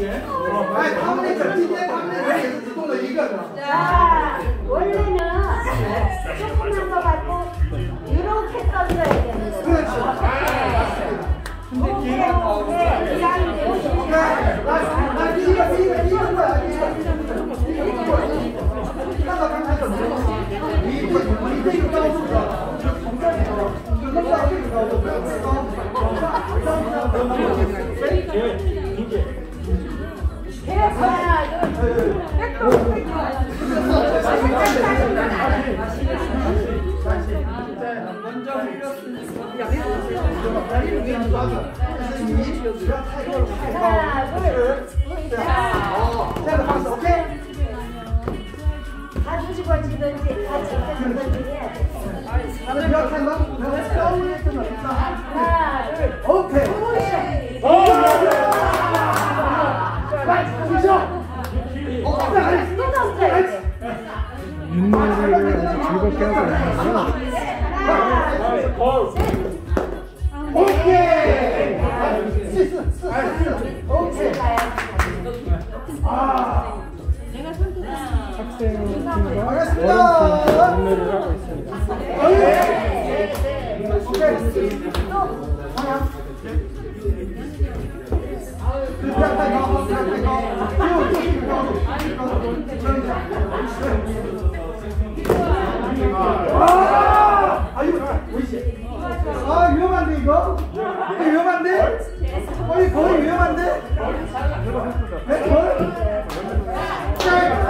자, 원래는 조그만 거 갖고 이렇게 떠들어야 되는 거죠. 그렇죠. 다 뒤집어지든지 다 제껴지든지 해야 돼. 하나, 둘, 오케이. 윷놀이를 아주 즐겁게 하고 있는데요. 오케이. 학생팀과 어른팀 윷놀이를 하고 있습니다. 위험한데 이거? 위험한데? 거의 위험한데?